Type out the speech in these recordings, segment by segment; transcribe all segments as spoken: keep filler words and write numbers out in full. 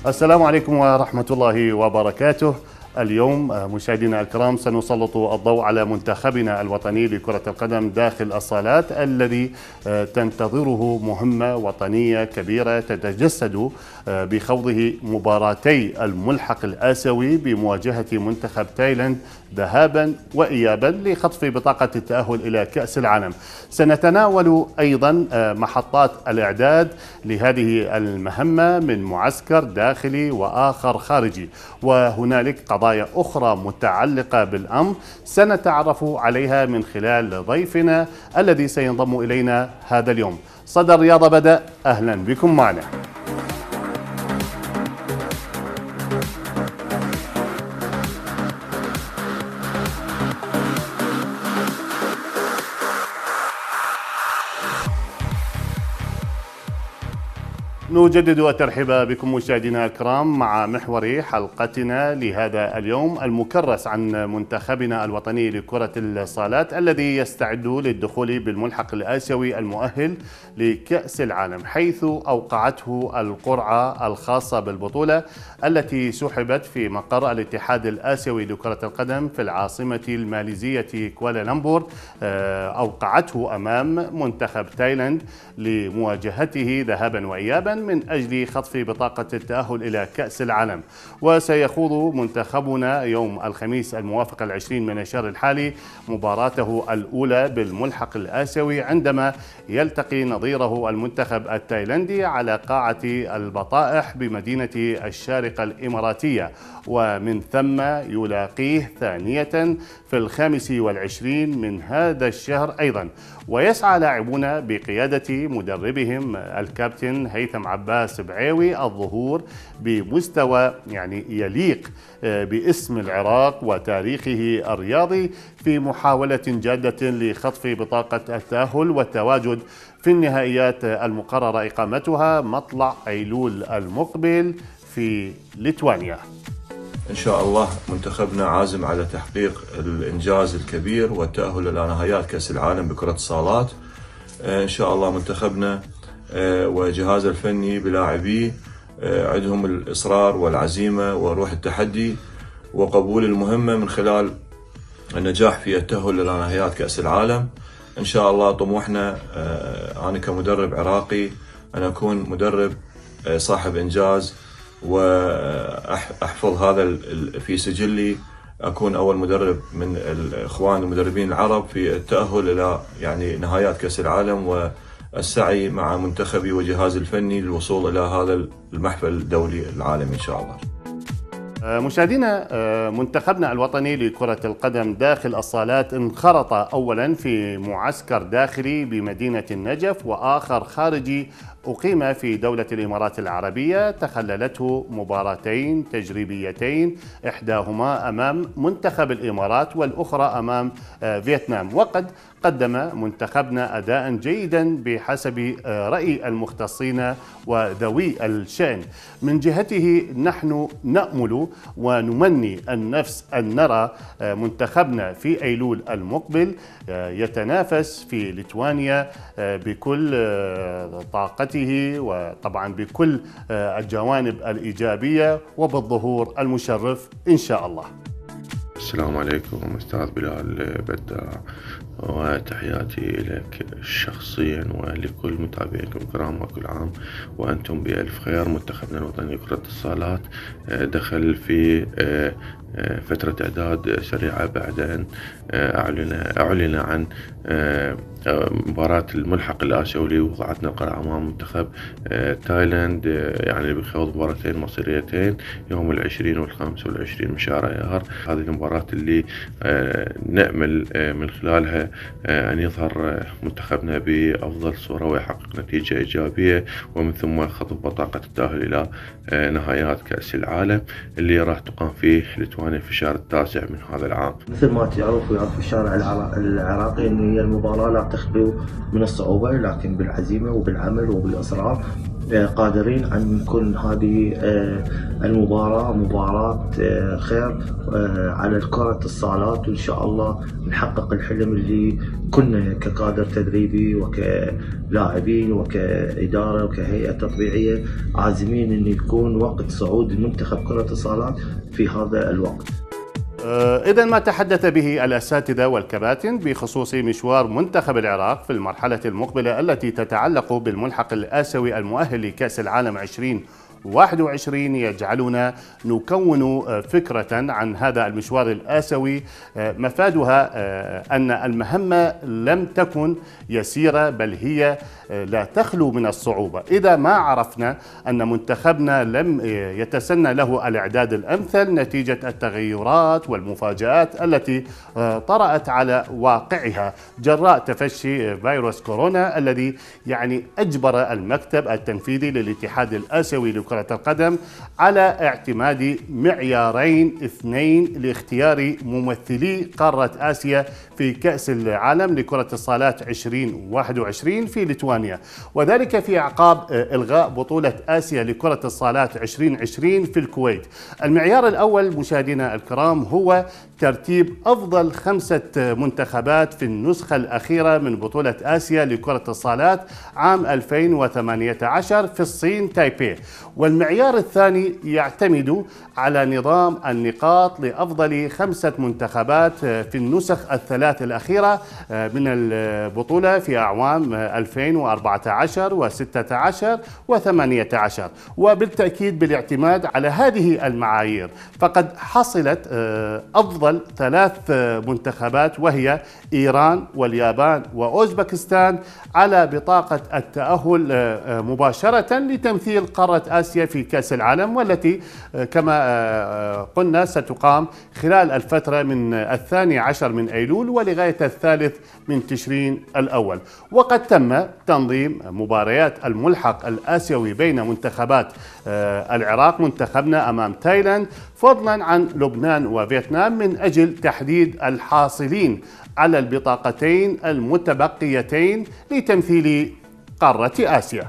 السلام عليكم ورحمة الله وبركاته. اليوم مشاهدينا الكرام سنسلط الضوء على منتخبنا الوطني لكرة القدم داخل الصالات الذي تنتظره مهمة وطنية كبيرة تتجسد بخوضه مباراتي الملحق الآسيوي بمواجهة منتخب تايلاند ذهابا وإيابا لخطف بطاقة التأهل إلى كأس العالم. سنتناول أيضا محطات الإعداد لهذه المهمة من معسكر داخلي وآخر خارجي، وهنالك قضايا أخرى متعلقة بالأمر سنتعرف عليها من خلال ضيفنا الذي سينضم إلينا هذا اليوم. صدى الرياضة بدأ، أهلا بكم معنا. نجدد الترحيب بكم مشاهدينا الكرام مع محور حلقتنا لهذا اليوم المكرس عن منتخبنا الوطني لكرة الصالات الذي يستعد للدخول بالملحق الآسيوي المؤهل لكأس العالم، حيث أوقعته القرعة الخاصة بالبطولة التي سحبت في مقر الاتحاد الآسيوي لكرة القدم في العاصمة الماليزية كوالالمبور. أوقعته أمام منتخب تايلاند لمواجهته ذهابا وإيابا من أجل خطف بطاقة التأهل إلى كأس العالم. وسيخوض منتخبنا يوم الخميس الموافق العشرين من الشهر الحالي مباراته الأولى بالملحق الآسيوي عندما يلتقي نظيره المنتخب التايلندي على قاعة البطائح بمدينة الشارقة الإماراتية، ومن ثم يلاقيه ثانية في الخامس والعشرين من هذا الشهر أيضا. ويسعى لاعبون بقيادة مدربهم الكابتن هيثم عباس بعيوي الظهور بمستوى يعني يليق باسم العراق وتاريخه الرياضي في محاولة جادة لخطف بطاقة التأهل والتواجد في النهائيات المقرر إقامتها مطلع أيلول المقبل في ليتوانيا. إن شاء الله منتخبنا عازم على تحقيق الإنجاز الكبير والتأهل إلى نهائيات كأس العالم بكرة الصالات. إن شاء الله منتخبنا وجهازه الفني بلاعبيه عندهم الإصرار والعزيمة وروح التحدي وقبول المهمة من خلال النجاح في التأهل إلى نهائيات كأس العالم. إن شاء الله طموحنا أنا كمدرب عراقي أن أكون مدرب صاحب إنجاز وأحفظ هذا في سجلي، أكون أول مدرب من الإخوان المدربين العرب في التأهل إلى يعني نهائيات كأس العالم، والسعي مع منتخبي وجهازي الفني للوصول إلى هذا المحفل الدولي العالمي إن شاء الله. مشاهدينا، منتخبنا الوطني لكرة القدم داخل الصالات انخرط أولا في معسكر داخلي بمدينة النجف وآخر خارجي أقيم في دولة الإمارات العربية، تخللته مباراتين تجريبيتين، إحداهما أمام منتخب الإمارات والأخرى أمام فيتنام. وقد قدم منتخبنا أداء جيدا بحسب رأي المختصين وذوي الشأن. من جهته نحن نأمل ونمني النفس أن نرى منتخبنا في أيلول المقبل يتنافس في ليتوانيا بكل طاقته وطبعا بكل الجوانب الإيجابية وبالظهور المشرف إن شاء الله. السلام عليكم أستاذ بلال بداع، وتحياتي لك شخصيا ولكل متابعيكم الكرام، وكل عام وأنتم بألف خير. منتخبنا الوطني لكرة الصالات دخل في فترة إعداد سريعة بعد أن أعلن أعلن عن مباراة الملحق الآسيوي اللي وقعتنا القرعة أمام منتخب تايلاند، يعني بخوض مباراتين مصيريتين يوم العشرين والخامس والعشرين من شهر أيار. هذه المباراة اللي نأمل من خلالها أن يظهر منتخبنا بأفضل صورة ويحقق نتيجة إيجابية، ومن ثم خطف بطاقة التأهل إلى نهائيات كأس العالم اللي راح تقام في ليتوانيا في الشهر التاسع من هذا العام. مثل ما تعرف ويعرف الشارع العراقي أن هي المباراة لا تخلو من الصعوبة، لكن بالعزيمة وبالعمل وبالإصرار قادرين أن نكون هذه المباراة مباراة خير على كرة الصالات، وإن شاء الله نحقق الحلم اللي كنا ككادر تدريبي وكلاعبين وكإدارة وكهيئة تطبيعية عازمين أن يكون وقت صعود المنتخب كرة الصالات في هذا الوقت. إذا ما تحدث به الأساتذة والكباتن بخصوص مشوار منتخب العراق في المرحلة المقبلة التي تتعلق بالملحق الآسيوي المؤهل لكأس العالم ألفين وواحد وعشرين يجعلنا نكون فكرة عن هذا المشوار الآسيوي. مفادها أن المهمة لم تكن يسيرة، بل هي لا تخلو من الصعوبة. إذا ما عرفنا أن منتخبنا لم يتسنى له الإعداد الأمثل نتيجة التغيرات والمفاجآت التي طرأت على واقعها جراء تفشي فيروس كورونا الذي يعني أجبر المكتب التنفيذي للاتحاد الآسيوي لكرة القدم على اعتماد معيارين اثنين لاختيار ممثلي قارة آسيا في كأس العالم لكرة الصالات ألفين وواحد وعشرين في ليتوانيا، وذلك في أعقاب إلغاء بطولة آسيا لكرة الصالات ألفين وعشرين في الكويت. المعيار الأول مشاهدينا الكرام هو ترتيب أفضل خمسة منتخبات في النسخة الأخيرة من بطولة آسيا لكرة الصالات عام ألفين وثمانية عشر في الصين تايبي. والمعيار الثاني يعتمد على نظام النقاط لأفضل خمسة منتخبات في النسخ الثلاث الأخيرة من البطولة في أعوام ألفين وأربعة عشر وستة عشر وثمانية عشر، وبالتأكيد بالاعتماد على هذه المعايير فقد حصلت أفضل ثلاث منتخبات وهي إيران واليابان وأوزبكستان على بطاقة التأهل مباشرة لتمثيل قارة آسيا في كأس العالم، والتي كما قلنا ستقام خلال الفترة من الثاني عشر من أيلول ولغاية الثالث من تشرين الأول. وقد تم تنظيم مباريات الملحق الآسيوي بين منتخبات العراق منتخبنا أمام تايلاند فضلا عن لبنان وفيتنام من أجل تحديد الحاصلين على البطاقتين المتبقيتين لتمثيل قارة آسيا.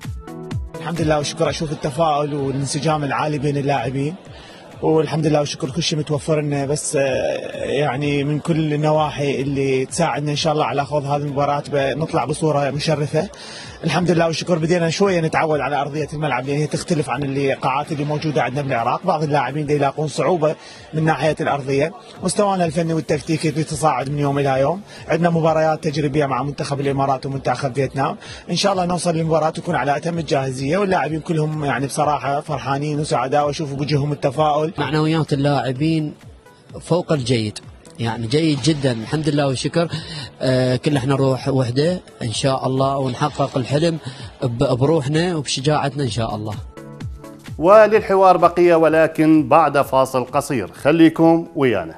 الحمد لله والشكر، أشوف التفاؤل والانسجام العالي بين اللاعبين، والحمد لله والشكر كل شيء متوفر لنا، بس يعني من كل النواحي اللي تساعدنا ان شاء الله على خوض هذه المباراه نطلع بصوره مشرفه. الحمد لله والشكر بدينا شويه نتعود على ارضيه الملعب لان هي تختلف عن القاعات اللي موجوده عندنا بالعراق، بعض اللاعبين يلاقون صعوبه من ناحيه الارضيه. مستوانا الفني والتكتيكي بيتصاعد من يوم الى يوم، عندنا مباريات تجريبيه مع منتخب الامارات ومنتخب فيتنام، ان شاء الله نوصل للمباراه تكون على اتم الجاهزيه، واللاعبين كلهم يعني بصراحه فرحانين وسعداء واشوفوا بوجههم التفاؤل. معنويات اللاعبين فوق الجيد، يعني جيد جدا الحمد لله والشكر. آه كل احنا نروح وحده ان شاء الله ونحقق الحلم بروحنا وبشجاعتنا ان شاء الله. وللحوار بقية ولكن بعد فاصل قصير، خليكم ويانا.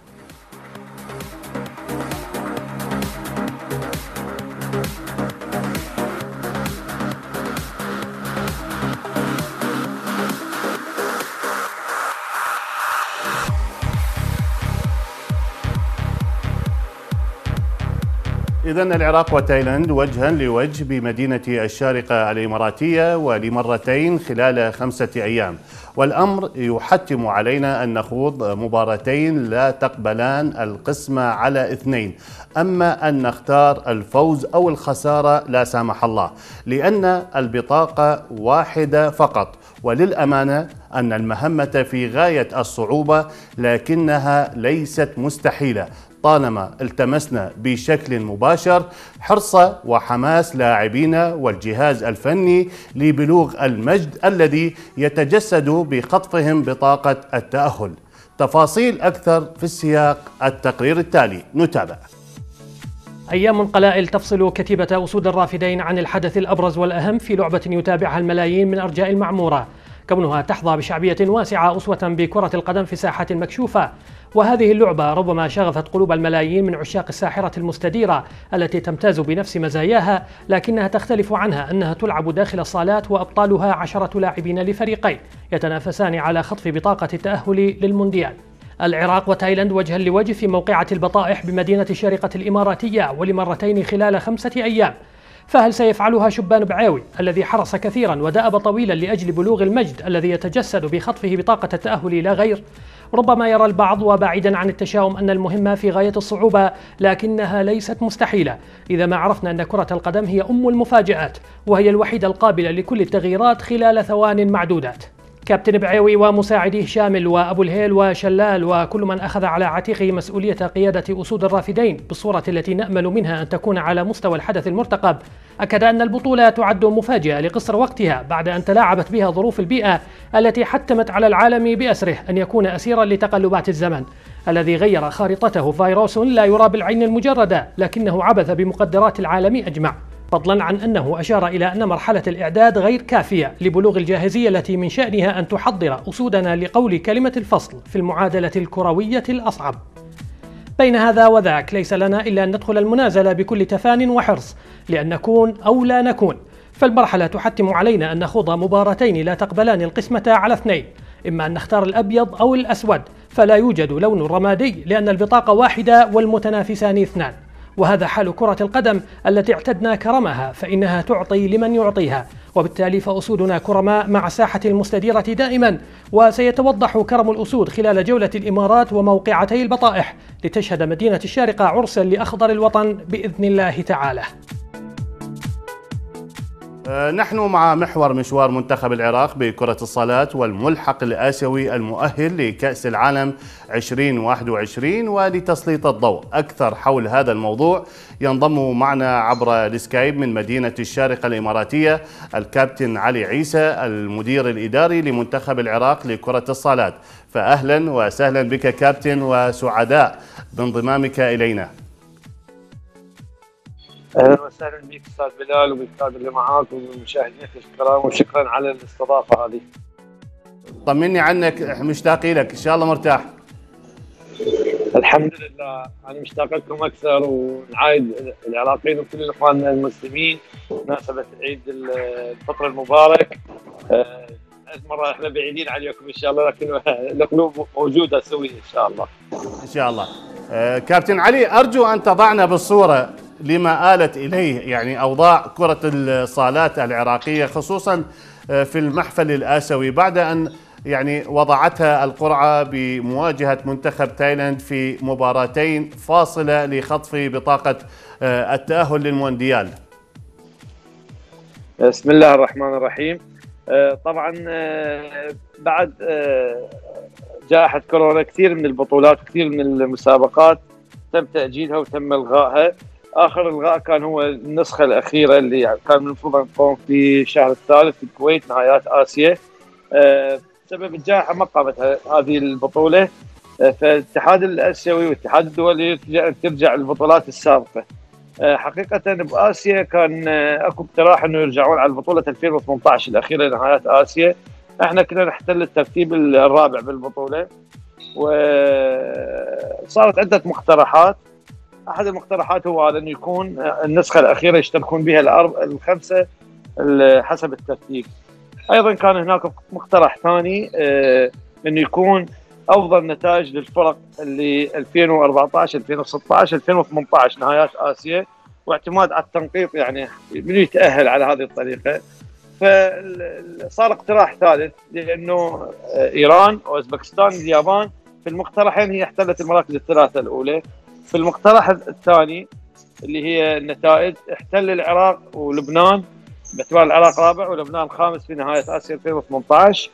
إذن العراق وتايلاند وجها لوجه بمدينة الشارقة الإماراتية ولمرتين خلال خمسة أيام، والأمر يحتم علينا أن نخوض مباراتين لا تقبلان القسمة على اثنين، أما أن نختار الفوز أو الخسارة لا سامح الله، لأن البطاقة واحدة فقط. وللأمانة أن المهمة في غاية الصعوبة لكنها ليست مستحيلة طالما التمسنا بشكل مباشر حرص وحماس لاعبينا والجهاز الفني لبلوغ المجد الذي يتجسد بخطفهم بطاقة التأهل. تفاصيل أكثر في السياق التقرير التالي، نتابع. أيام قلائل تفصل كتيبة أسود الرافدين عن الحدث الأبرز والأهم في لعبة يتابعها الملايين من أرجاء المعمورة، كونها تحظى بشعبية واسعة أسوة بكرة القدم في ساحات مكشوفة. وهذه اللعبة ربما شغفت قلوب الملايين من عشاق الساحرة المستديرة التي تمتاز بنفس مزاياها، لكنها تختلف عنها أنها تلعب داخل الصالات وأبطالها عشرة لاعبين لفريقين يتنافسان على خطف بطاقة التأهل للمونديال. العراق وتايلاند وجها لوجه في موقعة البطائح بمدينة الشارقة الإماراتية ولمرتين خلال خمسة أيام. فهل سيفعلها شبان بعاوي الذي حرص كثيرا ودأب طويلا لأجل بلوغ المجد الذي يتجسد بخطفه بطاقة التأهل لا غير؟ ربما يرى البعض وبعيدا عن التشاؤم أن المهمة في غاية الصعوبة، لكنها ليست مستحيلة إذا ما عرفنا أن كرة القدم هي أم المفاجآت، وهي الوحيدة القابلة لكل التغييرات خلال ثوان معدودات. كابتن بعاوي ومساعديه شامل وأبو الهيل وشلال وكل من أخذ على عاتقه مسؤولية قيادة أسود الرافدين بالصورة التي نأمل منها أن تكون على مستوى الحدث المرتقب، أكد أن البطولة تعد مفاجئة لقصر وقتها بعد أن تلاعبت بها ظروف البيئة التي حتمت على العالم بأسره أن يكون أسيرا لتقلبات الزمن الذي غير خارطته فيروس لا يرى بالعين المجردة، لكنه عبث بمقدرات العالم أجمع، فضلا عن أنه أشار إلى أن مرحلة الإعداد غير كافية لبلوغ الجاهزية التي من شأنها أن تحضر أسودنا لقول كلمة الفصل في المعادلة الكروية الأصعب. بين هذا وذاك ليس لنا إلا أن ندخل المنازلة بكل تفان وحرص لأن نكون أو لا نكون، فالمرحلة تحتم علينا أن نخوض مباراتين لا تقبلان القسمة على اثنين، إما أن نختار الأبيض أو الأسود، فلا يوجد لون رمادي لأن البطاقة واحدة والمتنافسان اثنان، وهذا حال كرة القدم التي اعتدنا كرمها، فإنها تعطي لمن يعطيها، وبالتالي فأسودنا كرماء مع الساحة المستديرة دائما، وسيتوضح كرم الأسود خلال جولة الإمارات وموقعتي البطائح لتشهد مدينة الشارقة عرسا لأخضر الوطن بإذن الله تعالى. نحن مع محور مشوار منتخب العراق بكرة الصالات والملحق الآسيوي المؤهل لكأس العالم ألفين وواحد وعشرين، ولتسليط الضوء أكثر حول هذا الموضوع ينضم معنا عبر السكايب من مدينة الشارقة الإماراتية الكابتن علي عيسى المدير الإداري لمنتخب العراق لكرة الصالات. فأهلا وسهلا بك كابتن، وسعداء بانضمامك إلينا. اهلا وسهلا بك استاذ بلال وبالكادر اللي معاك ومشاهدينك الكرام، وشكرا على الاستضافه هذه. طمني عنك، مشتاقين لك، ان شاء الله مرتاح. الحمد لله، انا مشتاق لكم اكثر، ونعايد العراقيين وكل اخواننا المسلمين بمناسبه عيد الفطر المبارك. مرة احنا بعيدين عليكم ان شاء الله، لكن القلوب موجوده سويه ان شاء الله. ان شاء الله. كابتن علي، ارجو ان تضعنا بالصوره لما آلت إليه يعني أوضاع كرة الصالات العراقية، خصوصا في المحفل الآسيوي بعد أن يعني وضعتها القرعة بمواجهة منتخب تايلاند في مباراتين فاصلة لخطف بطاقة التأهل للمونديال. بسم الله الرحمن الرحيم. طبعا بعد جائحة كورونا كثير من البطولات وكثير من المسابقات تم تأجيلها وتم إلغائها. آخر إلغاء كان هو النسخة الأخيرة اللي كان المفروض أن تقوم في الشهر الثالث في الكويت نهائيات آسيا. بسبب الجائحة ما قامت هذه البطولة، فالاتحاد الآسيوي والاتحاد الدولي ترجع البطولات السابقة. حقيقة بآسيا كان أكو اقتراح أنه يرجعون على البطولة ألفين وثمانية عشر الأخيرة لنهائيات آسيا. احنا كنا نحتل الترتيب الرابع بالبطولة، وصارت عدة مقترحات. أحد المقترحات هو أنه يكون النسخة الأخيرة يشتركون بها الأرب الخمسة حسب الترتيب. أيضا كان هناك مقترح ثاني أنه يكون أفضل نتائج للفرق اللي ألفين وأربعة عشر ألفين وستة عشر ألفين وثمانية عشر نهائيات آسيا، واعتماد على التنقيط يعني من يتأهل على هذه الطريقة. فصار اقتراح ثالث، لأنه إيران وأوزبكستان واليابان في المقترحين هي احتلت المراكز الثلاثة الأولى. في المقترح الثاني اللي هي النتائج احتل العراق ولبنان، باعتبار العراق رابع ولبنان خامس في نهاية آسيا ألفين وثمانية عشر،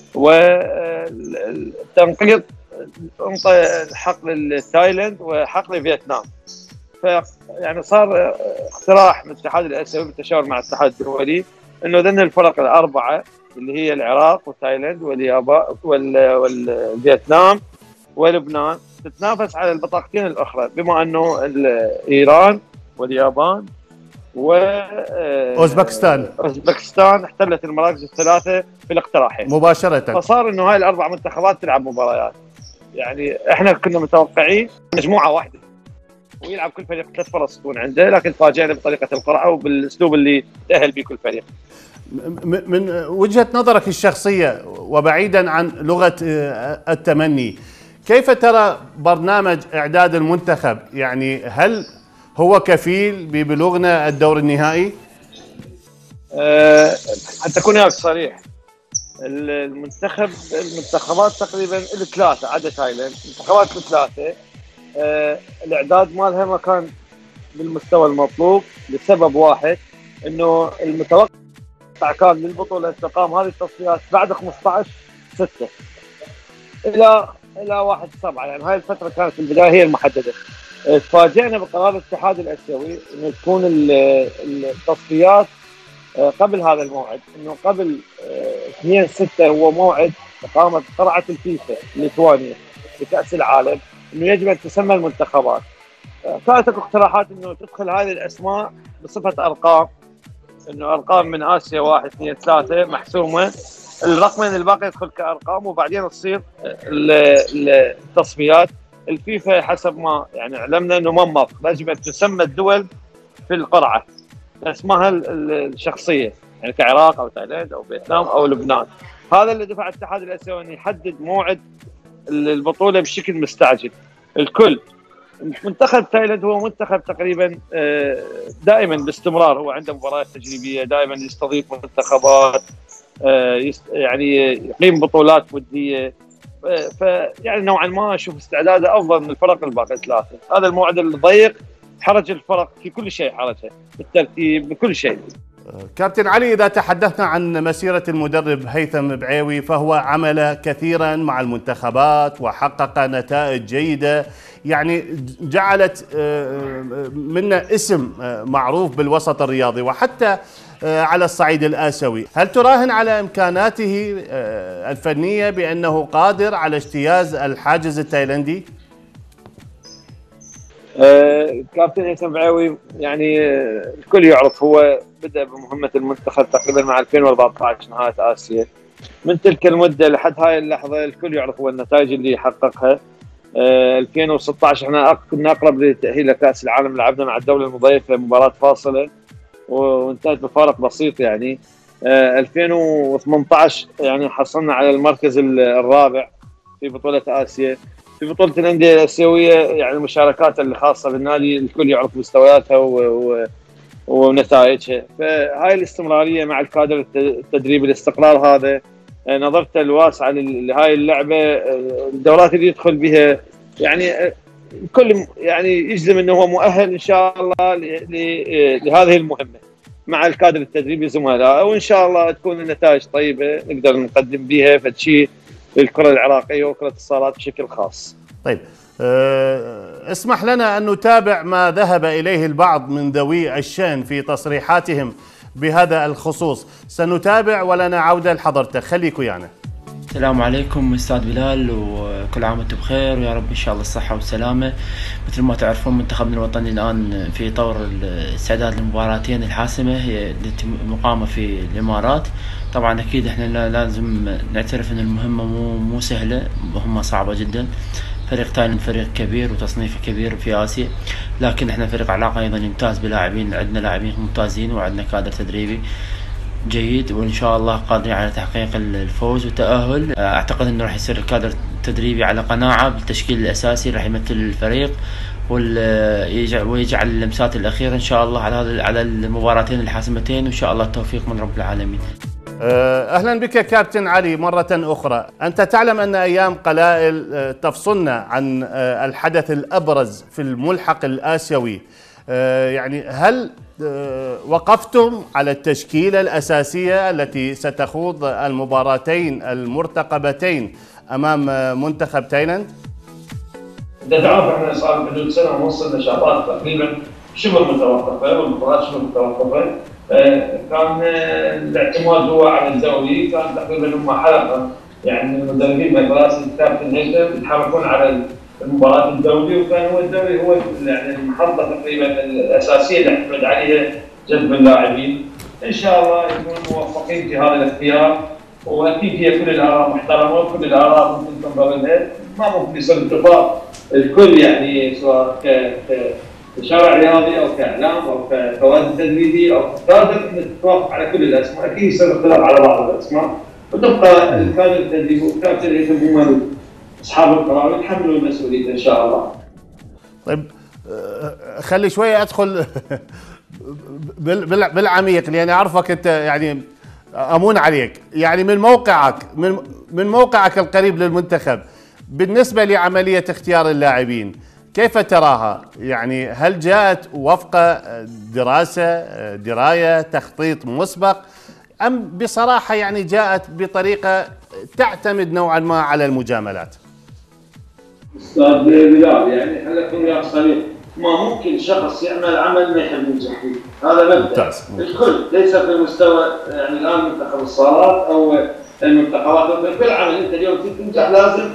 والتنقيط انطى حق لتايلاند وحق لفيتنام. فيعني صار اقتراح من الاتحاد الآسيوي بالتشاور مع الاتحاد الدولي انه ذن الفرق الاربعه اللي هي العراق وتايلاند واليابان والفيتنام ولبنان تتنافس على البطاقتين الاخرى، بما انه ايران واليابان و اوزبكستان اوزبكستان احتلت المراكز الثلاثه في الاقتراحين مباشره. فصار انه هاي الاربع منتخبات تلعب مباريات. يعني احنا كنا متوقعين مجموعه واحده ويلعب كل فريق ثلاث فرص تكون عنده، لكن فاجئنا بطريقه القرعه وبالاسلوب اللي تاهل به كل فريق. من وجهه نظرك الشخصيه وبعيدا عن لغه التمني، كيف ترى برنامج اعداد المنتخب؟ يعني هل هو كفيل ببلوغنا الدور النهائي؟ أه حتى اكون وياك صريح، المنتخب المنتخبات تقريبا الثلاثه عدا تايلاند، المنتخبات الثلاثه أه الاعداد مالها ما كان بالمستوى المطلوب لسبب واحد، انه المتوقع كان للبطوله تقام هذه التصفيات بعد خمسة عشر ستة الى الى واحد سبعة، يعني هاي الفتره كانت في البدايه هي المحدده. تفاجئنا بقرار الاتحاد الاسيوي انه تكون التصفيات قبل هذا الموعد، انه قبل اثنين ستة هو موعد اقامه قرعه الفيفا ليتوانيا لكاس العالم، انه يجب ان تسمى المنتخبات. كانت اقتراحات انه تدخل هذه الاسماء بصفه ارقام، انه ارقام من اسيا واحد اثنين ثلاثه محسومه، الرقمين الباقي يدخل كارقام، وبعدين تصير التصفيات. الفيفا حسب ما يعني علمنا انه ما موافق، يجب ان تسمى الدول في القرعه اسمها الشخصيه، يعني كعراق او تايلاند او فيتنام او لبنان. هذا اللي دفع الاتحاد الاسيوي ان يحدد موعد البطوله بشكل مستعجل. الكل منتخب تايلاند هو منتخب تقريبا دائما باستمرار هو عنده مباريات تجريبيه، دائما يستضيف منتخبات، يعني يقيم بطولات وديه، فيعني نوعا ما اشوف استعداده افضل من الفرق الباقي الثلاثه. هذا الموعد الضيق حرج الفرق في كل شيء، حرجها بالترتيب بكل شيء. كابتن علي، إذا تحدثنا عن مسيرة المدرب هيثم بعيوي فهو عمل كثيرا مع المنتخبات وحقق نتائج جيدة، يعني جعلت منا اسم معروف بالوسط الرياضي وحتى على الصعيد الآسيوي. هل تراهن على إمكاناته الفنية بأنه قادر على اجتياز الحاجز التايلندي؟ آه، كابتن هيثم بعيوي يعني آه، الكل يعرف هو بدأ بمهمة المنتخب تقريبا مع ألفين وأربعة عشر نهاية آسيا. من تلك المدة لحد هاي اللحظة الكل يعرف هو النتائج اللي حققها. آه، ألفين وستة عشر احنا كنا أقرب للتأهيل لكأس العالم، لعبنا مع الدولة المضيفة مباراة فاصلة وانتهت بفارق بسيط يعني. آه، ألفين وثمانية عشر يعني حصلنا على المركز الرابع في بطولة آسيا. في بطولة الأندية الآسيوية يعني المشاركات اللي خاصة بالنادي الكل يعرف مستوياتها و... و... ونتائجها، فهاي الاستمرارية مع الكادر التدريبي، الاستقرار هذا، نظرته الواسعة لهاي اللعبة، الدورات اللي يدخل بها، يعني الكل يعني يجزم انه هو مؤهل ان شاء الله لهذه المهمة مع الكادر التدريبي زملائه، وان شاء الله تكون النتائج طيبة نقدر نقدم بها فشيء للكرة العراقية وكرة الصالات بشكل خاص. طيب أه اسمح لنا أن نتابع ما ذهب إليه البعض من ذوي الشأن في تصريحاتهم بهذا الخصوص. سنتابع ولنا عودة لحضرتك، خليك ويانا. السلام عليكم أستاذ بلال، وكل عام وانتم بخير ويا رب إن شاء الله الصحة والسلامة. مثل ما تعرفون منتخبنا الوطني الآن في طور الاستعداد للمباراتين الحاسمة هي التي مقامة في الإمارات. طبعا أكيد إحنا لازم نعترف أن المهمة مو مو سهلة، مهمة صعبة جدا. فريق تايلاند فريق كبير وتصنيفه كبير في آسيا، لكن إحنا فريق عراق أيضا يمتاز بلاعبين، عندنا لاعبين ممتازين وعندنا كادر تدريبي جيد، وإن شاء الله قادرين على تحقيق الفوز والتأهل. أعتقد أنه راح يصير الكادر التدريبي على قناعة بالتشكيل الأساسي، راح يمثل الفريق ويجعل اللمسات الأخيرة إن شاء الله على هذا على المباراتين الحاسمتين، وإن شاء الله التوفيق من رب العالمين. أهلا بك كابتن علي مرة أخرى. أنت تعلم أن أيام قلائل تفصلنا عن الحدث الأبرز في الملحق الآسيوي، يعني هل وقفتم على التشكيلة الأساسية التي ستخوض المباراتين المرتقبتين أمام منتخب تايلاند؟ إذا تعرف احنا صار حدود سنة ونص النشاطات تقريبا شبه متوقفة والمباريات شبه متوقفة. كان الاعتماد هو على الدوري، كان تقريبا هم حلقة يعني المدربين مدرسة الكابتن هيثم يتحركون على المباراة الدولي، وكان هو الدوري هو يعني المحطة تقريبا الأساسية اللي اعتمد عليها جذب اللاعبين. إن شاء الله يكونوا موفقين في هذا الاختيار، وأكيد هي كل الآراء محترمة وكل الآراء ممكن تنظر لها، ما ممكن يصير اتفاق الكل يعني سواء كشارع رياضي أو كإعلام أو ككوادر تدريبي أو كادر نتوافق على كل الأسماء، أكيد يصير اختلاف على بعض الأسماء، وتبقى الكادر التدريبي والكابتن هيثم هم أصحاب القرار يتحملوا المسؤولية إن شاء الله. طيب خلي شوية أدخل بالعميق لاني اعرفك انت يعني امون عليك، يعني من موقعك من من موقعك القريب للمنتخب بالنسبه لعمليه اختيار اللاعبين كيف تراها؟ يعني هل جاءت وفق دراسه درايه تخطيط مسبق ام بصراحه يعني جاءت بطريقه تعتمد نوعا ما على المجاملات؟ استاذ بلال يعني خلينا نكون وياك صريح، ما ممكن شخص يعمل عمل ما يحب ينجح فيه، هذا مبدا الكل ليس في المستوى يعني الان منتخب الصالات او المنتخبات، كل عمل انت اليوم تنجح لازم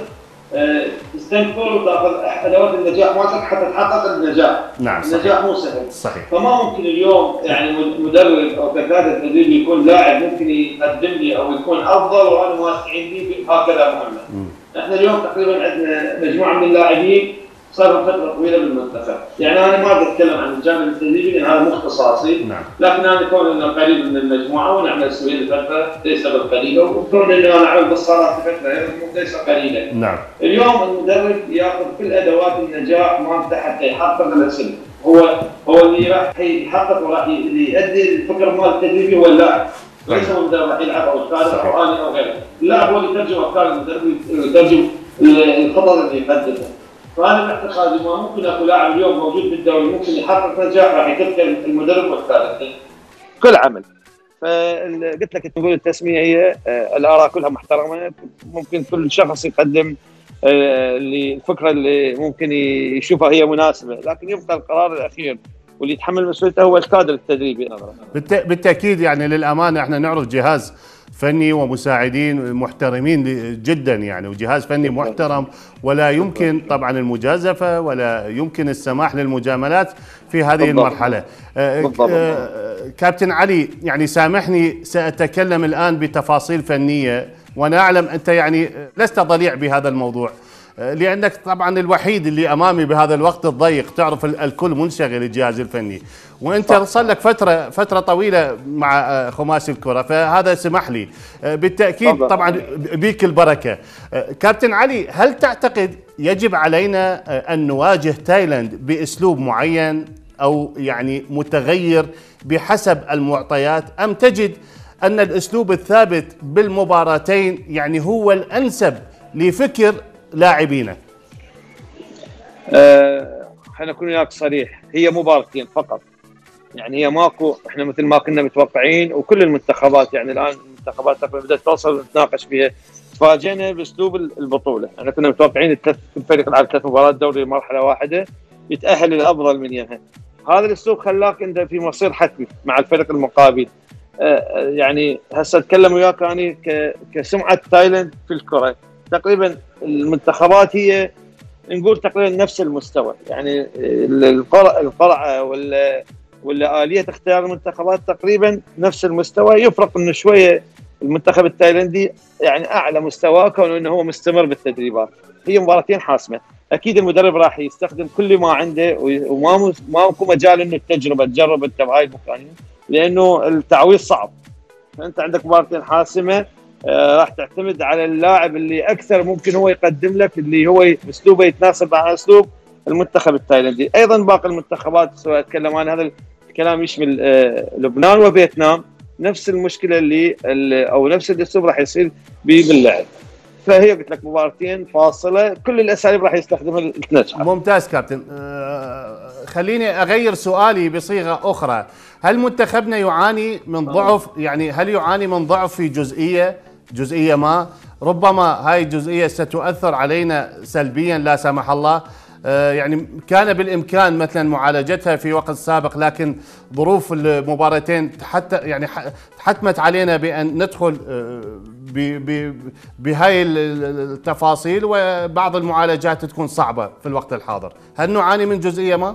تستنفر وتاخذ ادوات النجاح مالتك حتى تحقق النجاح. نعم صحيح. النجاح مو سهل. صحيح. فما ممكن اليوم يعني مدرب او ككادر تدريبي يكون لاعب ممكن يقدم لي او يكون افضل وانا ما استعين به هكذا مهمه. احنا اليوم تقريبا عندنا مجموعه من اللاعبين صار لهم فتره طويله بالمنتخب، يعني انا ما اقدر اتكلم عن الجانب التدريبي لان هذا مو اختصاصي، نعم. لكن انا كون انه قريب من المجموعه ونعمل سوية لفتره ليس بالقليله، وكون انه انا اعمل بالصالات لفتره ليس قليله. نعم. اليوم المدرب ياخذ كل ادوات النجاح مالته حتى يحقق الاسم، هو هو اللي راح يحقق وراح يؤدي الفكر مال التدريبي هو اللاعب، ليس هو المدرب راح يلعب او يشارك او اني او غيره، اللاعب هو اللي يترجم افكار المدرب ويترجم الخطط اللي يقدمها. فانا باعتقادي ما ممكن اكو لاعب اليوم موجود بالدوري ممكن يحقق نجاح راح يتذكر المدرب والكادر. كل عمل. فقلت لك تقول التسميه هي الاراء كلها محترمه، ممكن كل شخص يقدم الفكره اللي ممكن يشوفها هي مناسبه، لكن يبقى القرار الاخير واللي يتحمل مسؤوليته هو الكادر التدريبي. بالتاكيد يعني للامانه احنا نعرف جهاز فني ومساعدين محترمين جدا يعني، وجهاز فني محترم ولا يمكن طبعا المجازفه ولا يمكن السماح للمجاملات في هذه بالضبط. المرحله. بالضبط. كابتن علي يعني سامحني ساتكلم الان بتفاصيل فنيه، وانا اعلم انت يعني لست ضليع بهذا الموضوع لانك طبعا الوحيد اللي امامي بهذا الوقت الضيق، تعرف الكل منشغل الجهاز الفني، وانت صار لك فتره فتره طويله مع خماسي الكره، فهذا سمح لي بالتاكيد طبعا بيك البركه. كابتن علي، هل تعتقد يجب علينا ان نواجه تايلاند باسلوب معين او يعني متغير بحسب المعطيات، ام تجد ان الاسلوب الثابت بالمباراتين يعني هو الانسب لفكر لاعبينا؟ أه خلينا نكون وياك صريح، هي مباراتين فقط، يعني هي ماكو احنا مثل ما كنا متوقعين، وكل المنتخبات يعني الان المنتخبات تقريبا بدات توصل نتناقش فيها، تفاجئنا باسلوب البطوله، احنا كنا متوقعين الثلاث فريق يلعب ثلاث مباريات دوري مرحله واحده يتاهل الافضل من يمها، هذا الاسلوب خلاك انت في مصير حتمي مع الفريق المقابل. أه يعني هسه اتكلم وياك اني كسمعه تايلاند في الكره، تقريبا المنتخبات هي نقول تقريبا نفس المستوى، يعني القرعه القرعه ولا ولا اليه اختيار المنتخبات تقريبا نفس المستوى، يفرق انه شويه المنتخب التايلندي يعني اعلى مستواه كونه انه هو مستمر بالتدريبات. هي مباراتين حاسمه، اكيد المدرب راح يستخدم كل ما عنده وما ماكو مجال انه التجربه تجرب انت بهاي المكانين، لانه التعويض صعب. فانت عندك مباراتين حاسمه، آه راح تعتمد على اللاعب اللي اكثر ممكن هو يقدم لك اللي هو اسلوبه يتناسب مع اسلوب المنتخب التايلندي. ايضا باقي المنتخبات سواء اتكلم عن هذا الكلام يشمل آه لبنان وفيتنام، نفس المشكله اللي, اللي او نفس الاسلوب راح يصير باللعب. فهي قلت لك مباراتين فاصله، كل الاساليب راح يستخدمها لتنجح. ممتاز كابتن. آه خليني اغير سؤالي بصيغه اخرى، هل منتخبنا يعاني من ضعف؟ يعني هل يعاني من ضعف في جزئيه جزئيه ما؟ ربما هاي الجزئيه ستؤثر علينا سلبيا لا سمح الله. آه يعني كان بالامكان مثلا معالجتها في وقت سابق، لكن ظروف المباراتين حتى يعني حتمت علينا بان ندخل بهاي التفاصيل، وبعض المعالجات تكون صعبه في الوقت الحاضر. هل نعاني من جزئيه ما؟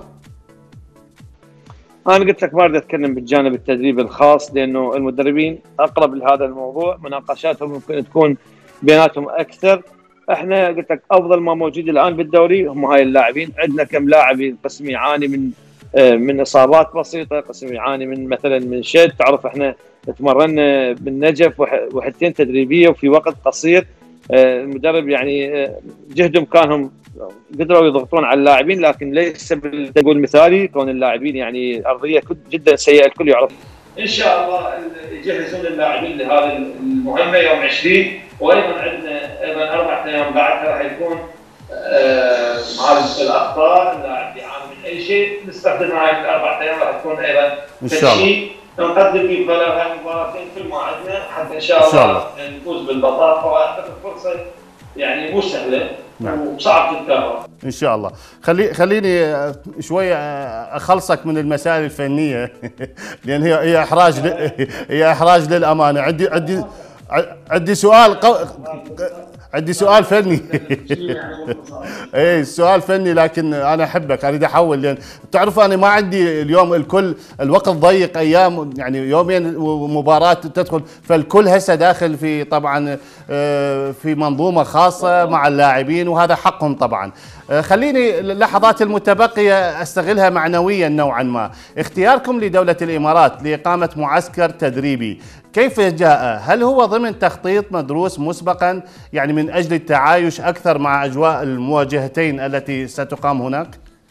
انا قلت لك ما بدي اتكلم بالجانب التدريبي الخاص، لانه المدربين اقرب لهذا الموضوع، مناقشاتهم ممكن تكون بيناتهم اكثر. احنا قلت لك افضل ما موجود الان بالدوري هم هاي اللاعبين، عندنا كم لاعب قسم يعاني من من اصابات بسيطه، قسم يعاني من مثلا من شد، تعرف احنا تمرنا بالنجف وحدتين تدريبيه وفي وقت قصير، المدرب يعني جهد امكانهم قدروا يضغطون على اللاعبين، لكن ليس بالتقول المثالي، كون اللاعبين يعني ارضيه جدا سيئه الكل يعرف. ان شاء الله يجهزون اللاعبين لهذه المهمه يوم عشرين، وايضا عندنا ايضا اربع ايام بعدها راح يكون معالجه الاخطاء، اللاعب يعاني من اي شيء نستخدم هاي الاربع ايام راح تكون ايضا ان شاء الله نقدم في خلال مباراتين كل ما عندنا حتى ان شاء الله نفوز بالبطاقه، واعتقد فرصه يعني مو سهله. نعم. وصعب تتكرر ان شاء الله. خلي خليني شويه اخلصك من المسائل الفنيه لان هي هي احراج هي احراج للامانه. عندي عندي عندي سؤال قو... عندي سؤال فني اي سؤال فني، لكن انا احبك اريد احول، لان تعرف انا ما عندي اليوم الكل الوقت ضيق، ايام يعني يومين مباراه تدخل، فالكل هسه داخل في طبعا في منظومه خاصه مع اللاعبين وهذا حقهم طبعا. خليني اللحظات المتبقيه استغلها معنويا نوعا ما. اختياركم لدوله الامارات لاقامه معسكر تدريبي كيف جاء؟ هل هو ضمن تخطيط مدروس مسبقا يعني من اجل التعايش اكثر مع اجواء المواجهتين التي ستقام هناك؟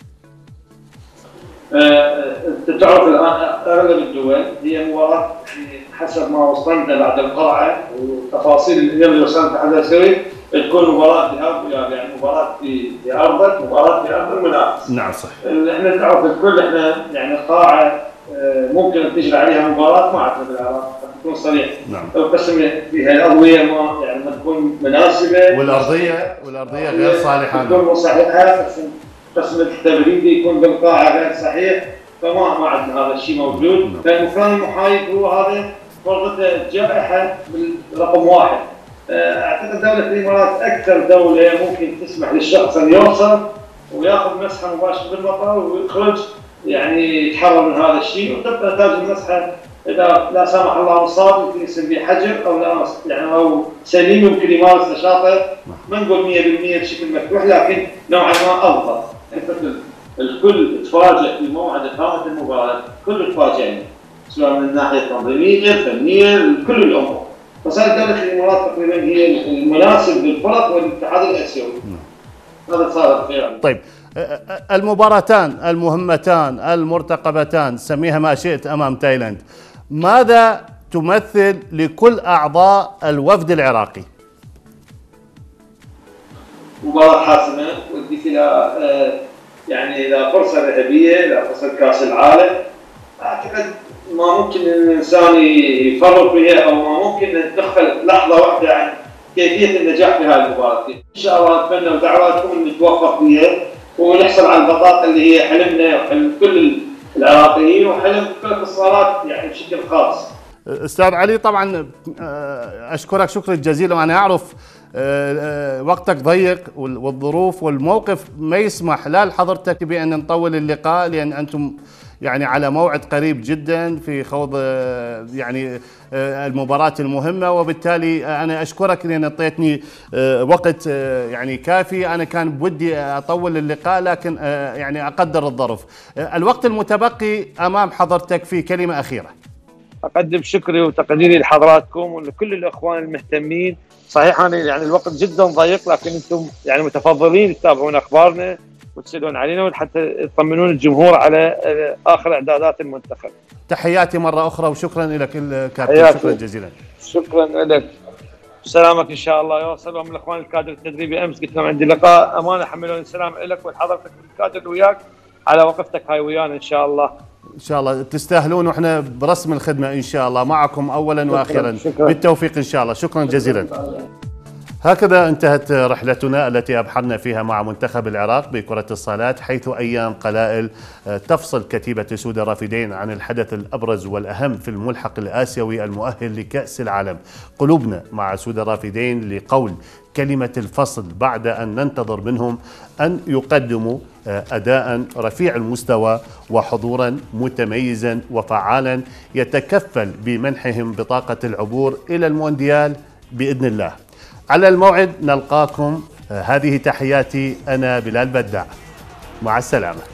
انت تعرف الان اغلب الدول هي مباراه حسب ما وصلنا بعد القرعه وتفاصيل اللي وصلنا على سوي تكون مباراه ذهاب واياب، يعني مباراه في في ارضك مباراه في ارض المنافس. نعم صح. احنا تعرف الكل احنا يعني القاعه ممكن تجري عليها مباراه ما عندنا بالعراق تكون صريح. نعم. لو قسم فيها الاضويه ما يعني ما تكون مناسبه والارضيه والارضيه غير صالحه تكون صحيحه، قسم قسم التبريدي يكون بالقاعه غير صحيح، فما ما عندنا هذا الشيء موجود. فالمكان المحايد هو هذا فرضته جائحه رقم واحد. اعتقد دوله الامارات اكثر دوله ممكن تسمح للشخص ان يوصل وياخذ مسحه مباشره بالمطار ويخرج يعني يتحرر من هذا الشيء، وتبقى نتاج المسحه اذا لا سمح الله مصاب يمكن يصير به حجر او لا يعني او سليم يمكن يمارس نشاطه، ما نقول مئة بالمئة بشكل مفتوح لكن نوعا ما افضل. الكل تفاجئ في موعد اقامه المباراه، الكل تفاجئنا سواء من الناحيه التنظيميه الفنيه كل الامور. فصارت دوله الامارات تقريبا هي المناسب للفرق والاتحاد الاسيوي. هذا صار خير. طيب المباراتان المهمتان المرتقبتان سميها ما شئت امام تايلاند، ماذا تمثل لكل اعضاء الوفد العراقي؟ مباراة حاسمة وديت الى يعني الى فرصة ذهبية، الى فرصة كأس العالم. اعتقد ما ممكن الانسان يفرط فيها او ما ممكن نتدخل لحظة واحدة عن كيفية النجاح في هذه المباراة. ان شاء الله اتمنى ودعواتكم ان نتوفق فيها ونحصل على البطاقه اللي هي حلمنا وحلم كل العراقيين وحلم كل الصالات يعني بشكل خاص. استاذ علي طبعا اشكرك شكرا جزيلا، وانا اعرف وقتك ضيق والظروف والموقف ما يسمح لا لحضرتك بان نطول اللقاء، لان انتم يعني على موعد قريب جدا في خوض يعني المباراة المهمة، وبالتالي أنا أشكرك لأن أعطيتني وقت يعني كافي. أنا كان بودي أطول اللقاء لكن يعني أقدر الظرف. الوقت المتبقي أمام حضرتك في كلمة أخيرة. أقدم شكري وتقديري لحضراتكم ولكل الإخوان المهتمين. صحيح أنا يعني الوقت جدا ضيق لكن أنتم يعني متفضلين تتابعون أخبارنا وتسألون علينا حتى تطمنون الجمهور على آخر إعدادات المنتخب. تحياتي مرة أخرى وشكرا لك الكابتن، شكرا جزيلا. شكرا لك، سلامك إن شاء الله. يوصل من الإخوان الكادر التدريبي أمس قلت لهم عندي لقاء أمانة، حملوني السلام لك ولحضرتك الكادر وياك على وقفتك هاي ويانا إن شاء الله. إن شاء الله تستاهلون، وإحنا برسم الخدمة إن شاء الله معكم أولا شكراً وأخيرا. شكراً. بالتوفيق إن شاء الله، شكرا جزيلا. هكذا انتهت رحلتنا التي أبحرنا فيها مع منتخب العراق بكرة الصالات، حيث أيام قلائل تفصل كتيبة سود الرافدين عن الحدث الأبرز والأهم في الملحق الآسيوي المؤهل لكأس العالم. قلوبنا مع سود الرافدين لقول كلمة الفصل بعد أن ننتظر منهم أن يقدموا أداء رفيع المستوى وحضورا متميزا وفعالا يتكفل بمنحهم بطاقة العبور إلى المونديال بإذن الله. على الموعد نلقاكم. هذه تحياتي، أنا بلال بداع، مع السلامة.